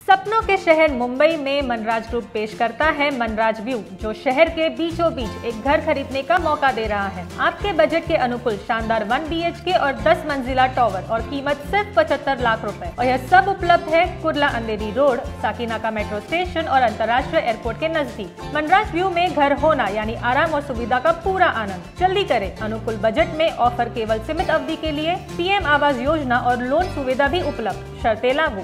सपनों के शहर मुंबई में मनराज ग्रुप पेश करता है मनराज व्यू, जो शहर के बीचों बीच एक घर खरीदने का मौका दे रहा है। आपके बजट के अनुकूल शानदार 1 BHK और 10 मंजिला टावर और कीमत सिर्फ 75 लाख रुपए। और यह सब उपलब्ध है Kurla Andheri road, Sakinaka metro station और अंतर्राष्ट्रीय एयरपोर्ट के नजदीक। मनराज व्यू में घर होना यानी आराम और सुविधा का पूरा आनंद। जल्दी करें, अनुकूल बजट में ऑफर केवल सीमित अवधि के लिए। PM आवास योजना और लोन सुविधा भी उपलब्ध, शर्तें लागू।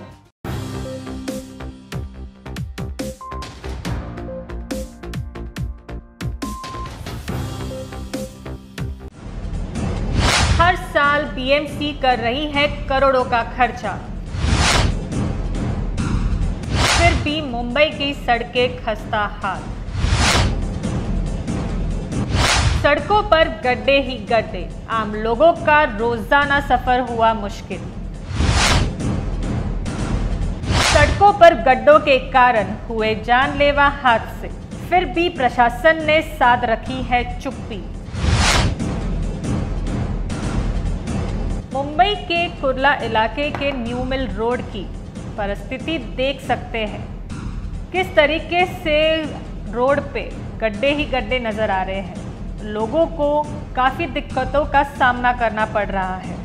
हर साल BMC कर रही है करोड़ों का खर्चा, फिर भी मुंबई की सड़कें खस्ता हाल। सड़कों पर गड्ढे ही गड्ढे, आम लोगों का रोजाना सफर हुआ मुश्किल। सड़कों पर गड्ढों के कारण हुए जानलेवा हादसे, फिर भी प्रशासन ने साध रखी है चुप्पी। मुंबई के कुर्ला इलाके के न्यू मिल रोड की परिस्थिति देख सकते हैं। किस तरीके से रोड पे गड्ढे ही गड्ढे नजर आ रहे हैं। लोगों को काफ़ी दिक्कतों का सामना करना पड़ रहा है,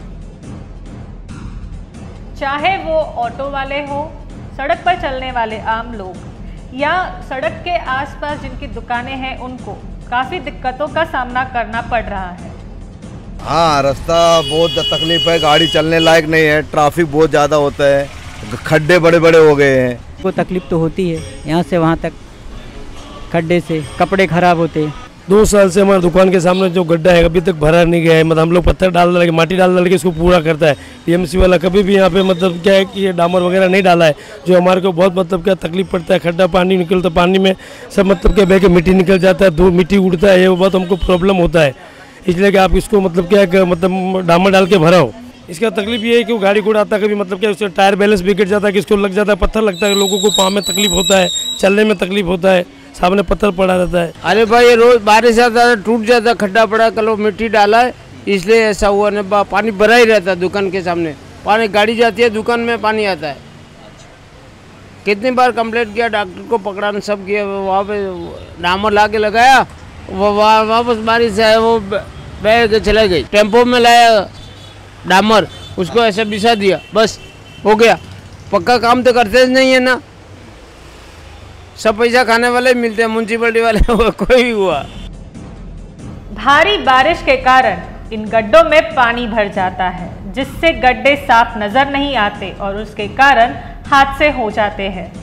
चाहे वो ऑटो वाले हो, सड़क पर चलने वाले आम लोग या सड़क के आसपास जिनकी दुकानें हैं, उनको काफ़ी दिक्कतों का सामना करना पड़ रहा है। हाँ, रास्ता बहुत तकलीफ है, गाड़ी चलने लायक नहीं है, ट्रैफिक बहुत ज़्यादा होता है, खड्डे बड़े बड़े हो गए हैं। को तकलीफ तो होती है, यहाँ से वहाँ तक खड्डे से कपड़े खराब होते हैं। 2 साल से हमारे दुकान के सामने जो गड्ढा है अभी तक भरा नहीं गया है। मतलब हम लोग पत्थर डाल के माटी डाल के इसको पूरा करता है। PMC वाला कभी भी यहाँ पे मतलब क्या है कि ये डामर वगैरह नहीं डाला है, जो हमारे को बहुत मतलब क्या तकलीफ पड़ता है। खड्डा पानी निकलता, पानी में सब मतलब क्या बह के मिट्टी निकल जाता है, धूल मिट्टी उड़ता है, ये बहुत हमको प्रॉब्लम होता है। इसलिए कि आप इसको मतलब क्या मतलब डामर डाल के भरा हो। इसका तकलीफ ये है कि वो गाड़ी घोड़ा आता है, कभी मतलब क्या उसका टायर बैलेंस बिगड़ जाता है, किसको लग जाता है, पत्थर लगता है, लोगों को पाँव में तकलीफ होता है, चलने में तकलीफ होता है, सामने पत्थर पड़ा रहता है। अरे भाई ये रोज बारिश आता है, टूट जाता है, खड्डा पड़ा, कल मिट्टी डाला है, इसलिए ऐसा हुआ। न पानी भरा ही रहता है दुकान के सामने, पानी गाड़ी जाती है, दुकान में पानी आता है। कितनी बार कंप्लेंट किया, डॉक्टर को पकड़ा, सब किया, वहाँ पे डामर ला के लगाया, वो वापस बारिश है, वो बह के चला गई। टेम्पो में लाया डामर, उसको ऐसे बिछा दिया, बस हो गया। पक्का काम तो करते नहीं है ना, सब पैसा खाने वाले मिलते हैं, म्युनिसिपैलिटी वाले कोई भी हुआ। भारी बारिश के कारण इन गड्ढों में पानी भर जाता है, जिससे गड्ढे साफ नजर नहीं आते और उसके कारण हादसे हो जाते हैं।